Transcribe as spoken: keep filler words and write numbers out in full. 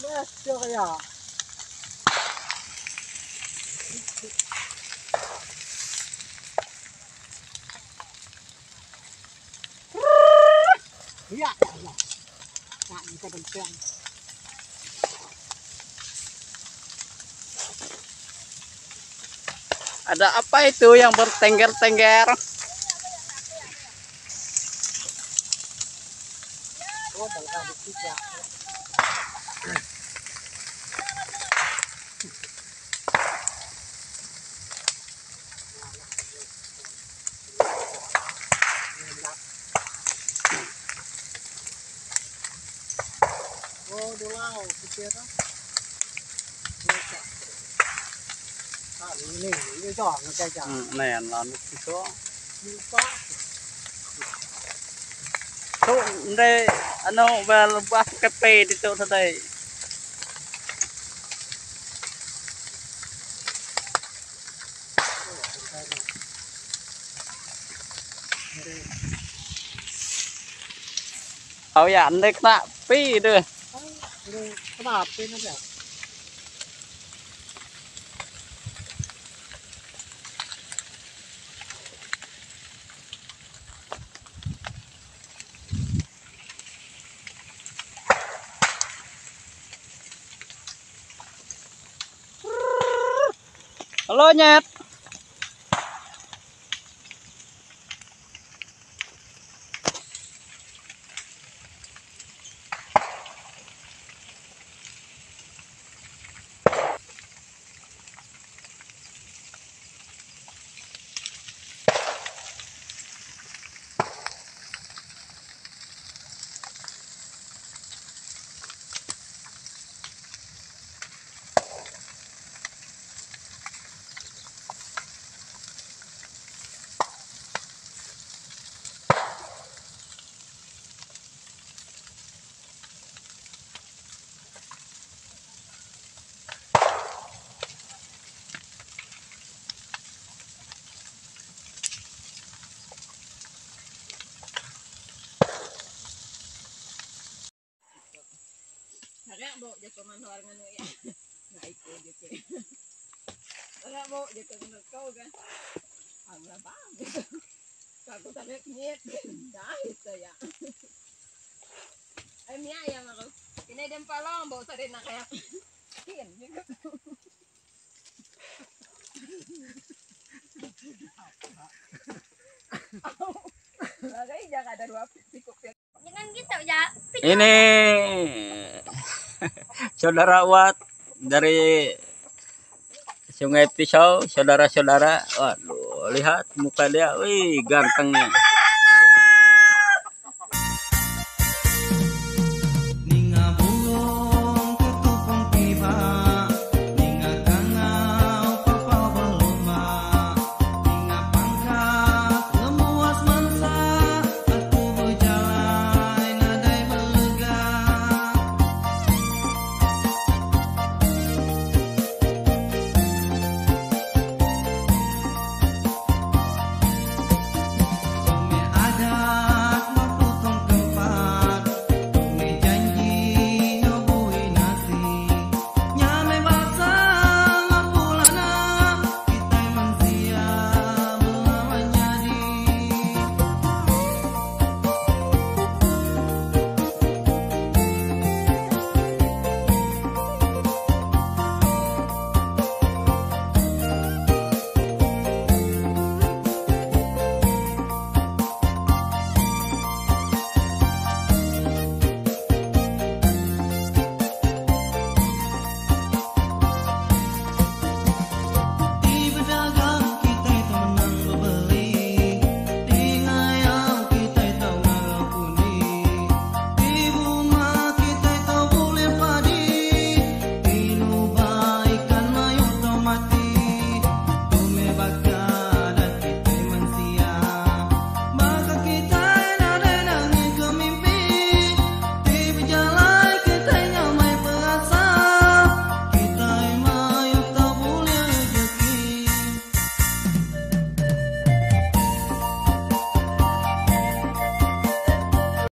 Betul kaya. Iya, iya. Nah, kita bentuk. Ada apa itu yang bertengger-tengger? Oh, bangka tiga. Oh, dolau kecil kan? Ah, ini, ini dong, kayak Hmm, nen lah itu. lupa. Tuh, ndai ano bal bas kepe dito tadi. Oh ya, ndai kena pi deh. Ini kenapa ini ya? Halo nyet. Agak bawa jatuh manhor nganu ya. Nah itu gitu. Agak bawa jatuh nganu kau kan. Agak bang gitu. Aku tadi nyet. Dah itu ya. Eh mia ya aku. Ini dem palong bawa tadi nak kayak. Kian gitu. Lagi jangan ada dua pikuk. Jangan gitu ya. Ini saudara Wat dari Sungai Pisau, saudara-saudara. Waduh, lihat muka dia, wih gantengnya.